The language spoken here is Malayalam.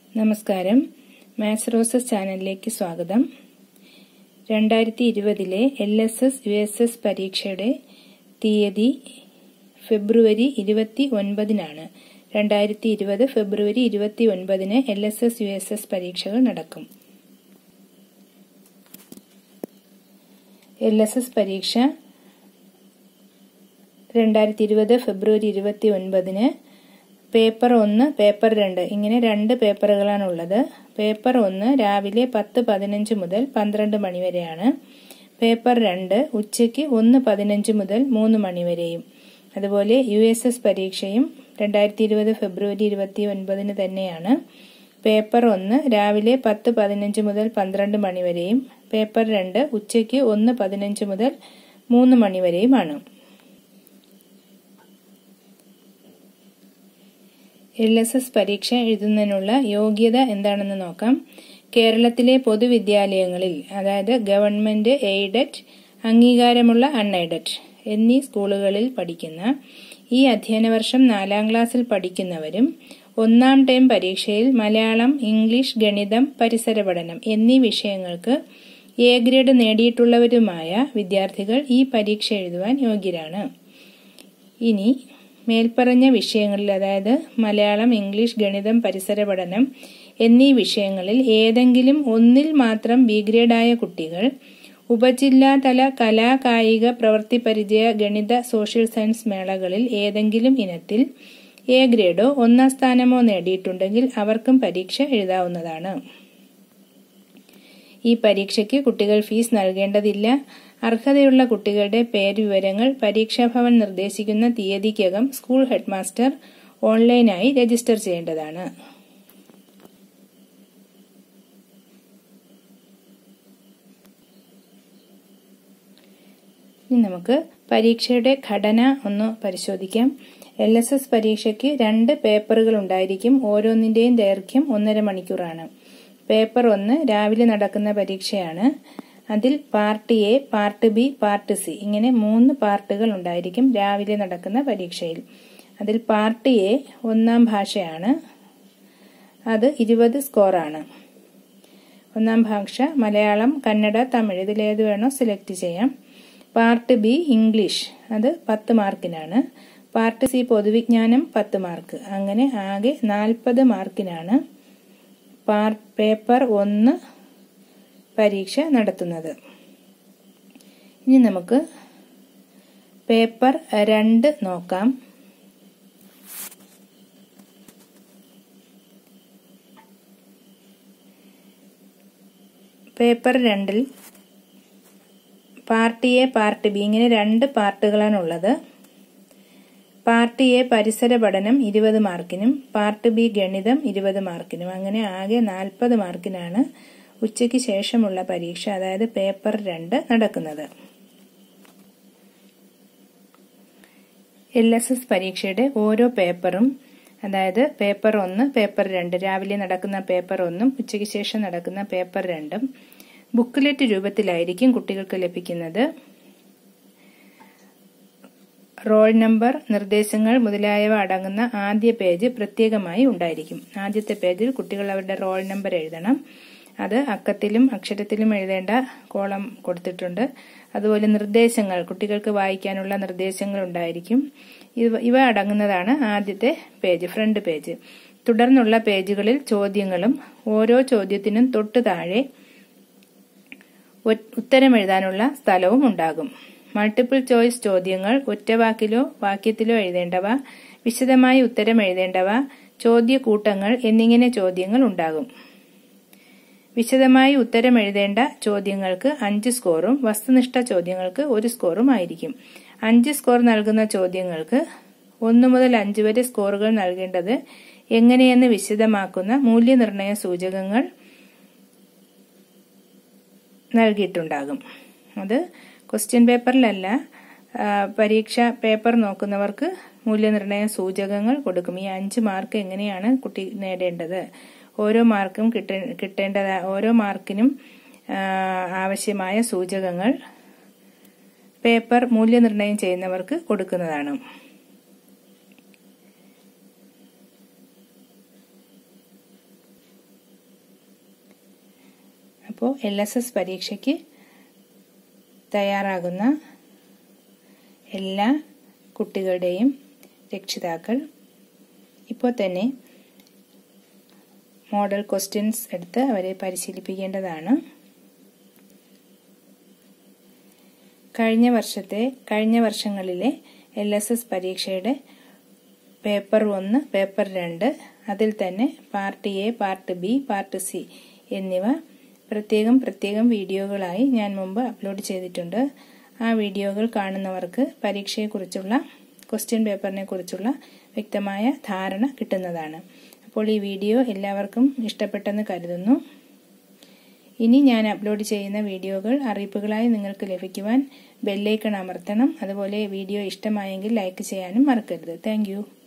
നമസ്കാരം. മാത്സ് റോസസ് ചാനലിലേക്ക് സ്വാഗതം. 2020 LSS USS പരീക്ഷയുടെ തീയതി ഫെബ്രുവരി 29-നാണ്. 2020 ഫെബ്രുവരി 29-ന് LSS USS പരീക്ഷകൾ നടക്കും. LSS പരീക്ഷ 2020 ഫെബ്രുവരി 29-ന് പേപ്പർ 1, പേപ്പർ 2 ഇങ്ങനെ 2 പേപ്പറുകളാണുള്ളത്. പേപ്പർ 1 രാവിലെ 10:15 മുതൽ 12 മണി വരെയാണ്. പേപ്പർ 2 ഉച്ചയ്ക്ക് 1:15 മുതൽ 3 മണി വരെയും. അതുപോലെ USS പരീക്ഷയും 2020 ഫെബ്രുവരി 29-ന് തന്നെയാണ്. പേപ്പർ 1 രാവിലെ 10:15 മുതൽ 12 മണി വരെയും പേപ്പർ 2 ഉച്ചയ്ക്ക് 1:15 മുതൽ 3 മണി വരെയുമാണ്. LSS പരീക്ഷ എഴുതുന്നതിനുള്ള യോഗ്യത എന്താണെന്ന് നോക്കാം. കേരളത്തിലെ പൊതുവിദ്യാലയങ്ങളിൽ, അതായത് ഗവൺമെന്റ് എയ്ഡഡ്, അംഗീകാരമുള്ള അൺഎയ്ഡഡ് എന്നീ സ്കൂളുകളിൽ പഠിക്കുന്ന, ഈ അധ്യയന വർഷം 4ാം ക്ലാസ്സിൽ പഠിക്കുന്നവരും 1ാം ടേം പരീക്ഷയിൽ മലയാളം, ഇംഗ്ലീഷ്, ഗണിതം, പരിസര പഠനം എന്നീ വിഷയങ്ങൾക്ക് A ഗ്രേഡ് നേടിയിട്ടുള്ളവരുമായ വിദ്യാർത്ഥികൾ ഈ പരീക്ഷ എഴുതുവാൻ യോഗ്യരാണ്. ഇനി മേൽപ്പറഞ്ഞ വിഷയങ്ങളിൽ, അതായത് മലയാളം, ഇംഗ്ലീഷ്, ഗണിതം, പരിസര പഠനം എന്നീ വിഷയങ്ങളിൽ ഏതെങ്കിലും ഒന്നിൽ മാത്രം B ഗ്രേഡായ കുട്ടികൾ ഉപജില്ലാതല കലാ കായിക പ്രവൃത്തി പരിചയ ഗണിത സോഷ്യൽ സയൻസ് മേളകളിൽ ഏതെങ്കിലും ഇനത്തിൽ A ഗ്രേഡോ 1ാം സ്ഥാനമോ നേടിയിട്ടുണ്ടെങ്കിൽ അവർക്കും പരീക്ഷ എഴുതാവുന്നതാണ്. ഈ പരീക്ഷയ്ക്ക് കുട്ടികൾ ഫീസ് നൽകേണ്ടതില്ല. അർഹതയുള്ള കുട്ടികളുടെ പേരുവിവരങ്ങൾ പരീക്ഷാഭവൻ നിർദ്ദേശിക്കുന്ന തീയതിക്കകം സ്കൂൾ ഹെഡ്മാസ്റ്റർ ഓൺലൈനായി രജിസ്റ്റർ ചെയ്യേണ്ടതാണ്. ഇനി നമുക്ക് പരീക്ഷയുടെ ഘടന ഒന്ന് പരിശോധിക്കാം. LSS പരീക്ഷയ്ക്ക് 2 പേപ്പറുകൾ ഉണ്ടായിരിക്കും. ഓരോന്നിന്റെയും ദൈർഘ്യം 1.5 മണിക്കൂറാണ്. പേപ്പർ 1 രാവിലെ നടക്കുന്ന പരീക്ഷയാണ്. അതിൽ part A, part B, part C ഇങ്ങനെ 3 പാർട്ടുകൾ ഉണ്ടായിരിക്കും രാവിലെ നടക്കുന്ന പരീക്ഷയിൽ. അതിൽ പാർട്ട് A 1ാം ഭാഷയാണ്. അത് 20 സ്കോറാണ്. 1ാം ഭാഷ മലയാളം, കന്നഡ, തമിഴ് ഇതിലേത് വേണോ സെലക്ട് ചെയ്യാം. പാർട്ട് B ഇംഗ്ലീഷ്, അത് 10 മാർക്കിനാണ്. പാർട്ട് C പൊതുവിജ്ഞാനം 10 മാർക്ക്. അങ്ങനെ ആകെ 40 മാർക്കിനാണ് പേപ്പർ 1 പരീക്ഷ നടത്തുന്നത്. ഇനി നമുക്ക് പേപ്പർ 2 നോക്കാം. പേപ്പർ 2-ൽ പാർട്ട് A, പാർട്ട് B ഇങ്ങനെ 2 പാർട്ടുകളാണുള്ളത്. പാർട്ട് A പരിസര പഠനം 20 മാർക്കിനും പാർട്ട് B ഗണിതം 20 മാർക്കിനും. അങ്ങനെ ആകെ 40 മാർക്കിനാണ് ഉച്ചയ്ക്ക് ശേഷമുള്ള പരീക്ഷ, അതായത് പേപ്പർ 2 നടക്കുന്നത്. LSS പരീക്ഷയുടെ ഓരോ പേപ്പറും, അതായത് പേപ്പർ 1, പേപ്പർ 2 രാവിലെ നടക്കുന്ന പേപ്പർ 1ഉം ഉച്ചയ്ക്ക് ശേഷം നടക്കുന്ന പേപ്പർ 2ഉം ബുക്ക്ലെറ്റ് രൂപത്തിലായിരിക്കും കുട്ടികൾക്ക് ലഭിക്കുന്നത്. റോൾ നമ്പർ, നിർദ്ദേശങ്ങൾ മുതലായവ അടങ്ങുന്ന ആദ്യ പേജ് പ്രത്യേകമായി ഉണ്ടായിരിക്കും. ആദ്യത്തെ പേജിൽ കുട്ടികൾ അവരുടെ റോൾ നമ്പർ എഴുതണം. അത് അക്കത്തിലും അക്ഷരത്തിലും എഴുതേണ്ട കോളം കൊടുത്തിട്ടുണ്ട്. അതുപോലെ നിർദ്ദേശങ്ങൾ, കുട്ടികൾക്ക് വായിക്കാനുള്ള നിർദ്ദേശങ്ങൾ ഉണ്ടായിരിക്കും. ഇവ അടങ്ങുന്നതാണ് ആദ്യത്തെ പേജ്, ഫ്രണ്ട് പേജ്. തുടർന്നുള്ള പേജുകളിൽ ചോദ്യങ്ങളും ഓരോ ചോദ്യത്തിനും തൊട്ടു താഴെ ഉത്തരം എഴുതാനുള്ള സ്ഥലവും ഉണ്ടാകും. മൾട്ടിപ്പിൾ ചോയ്സ് ചോദ്യങ്ങൾ, ഒറ്റവാക്കിലോ വാക്യത്തിലോ എഴുതേണ്ടവ, വിശദമായി ഉത്തരം എഴുതേണ്ടവ, ചോദ്യക്കൂട്ടങ്ങൾ എന്നിങ്ങനെ ചോദ്യങ്ങൾ ഉണ്ടാകും. വിശദമായി ഉത്തരം എഴുതേണ്ട ചോദ്യങ്ങൾക്ക് 5 സ്കോറും വസ്തുനിഷ്ഠ ചോദ്യങ്ങൾക്ക് 1 സ്കോറും ആയിരിക്കും. 5 സ്കോർ നൽകുന്ന ചോദ്യങ്ങൾക്ക് 1 മുതൽ 5 വരെ സ്കോറുകൾ നൽകേണ്ടത് എങ്ങനെയെന്ന് വിശദമാക്കുന്ന മൂല്യനിർണയ സൂചകങ്ങൾ നൽകിയിട്ടുണ്ടാകും. അത് ക്വസ്റ്റ്യൻ പേപ്പറിലല്ല, പരീക്ഷ പേപ്പർ നോക്കുന്നവർക്ക് മൂല്യനിർണയ സൂചകങ്ങൾ കൊടുക്കും. ഈ 5 മാർക്ക് എങ്ങനെയാണ് കുട്ടി നേടേണ്ടത്, ഓരോ മാർക്കും ഓരോ മാർക്കിനും ആവശ്യമായ സൂചകങ്ങൾ പേപ്പർ മൂല്യനിർണയം ചെയ്യുന്നവർക്ക് കൊടുക്കുന്നതാണ്. അപ്പോൾ LSS പരീക്ഷയ്ക്ക് തയ്യാറാകുന്ന എല്ലാ കുട്ടികളുടെയും രക്ഷിതാക്കൾ ഇപ്പോൾ തന്നെ മോഡൽ ക്വസ്റ്റ്യൻസ് എടുത്ത് അവരെ പരിശീലിപ്പിക്കേണ്ടതാണ്. കഴിഞ്ഞ വർഷങ്ങളിലെ LSS പരീക്ഷയുടെ പേപ്പർ 1, പേപ്പർ 2 അതിൽ തന്നെ part A, part B, part C എന്നിവ പ്രത്യേകം വീഡിയോകളായി ഞാൻ മുമ്പ് അപ്ലോഡ് ചെയ്തിട്ടുണ്ട്. ആ വീഡിയോകൾ കാണുന്നവർക്ക് പരീക്ഷയെക്കുറിച്ചുള്ള ക്വസ്റ്റ്യൻ പേപ്പറിനെ കുറിച്ചുള്ള വ്യക്തമായ ധാരണ കിട്ടുന്നതാണ്. അപ്പോൾ ഈ വീഡിയോ എല്ലാവർക്കും ഇഷ്ടപ്പെട്ടെന്ന് കരുതുന്നു. ഇനി ഞാൻ അപ്ലോഡ് ചെയ്യുന്ന വീഡിയോകൾ അറിയിപ്പുകളായി നിങ്ങൾക്ക് ലഭിക്കുവാൻ ബെല്ലൈക്കൺ അമർത്തണം. അതുപോലെ വീഡിയോ ഇഷ്ടമായെങ്കിൽ ലൈക്ക് ചെയ്യാനും മറക്കരുത്. Thank U.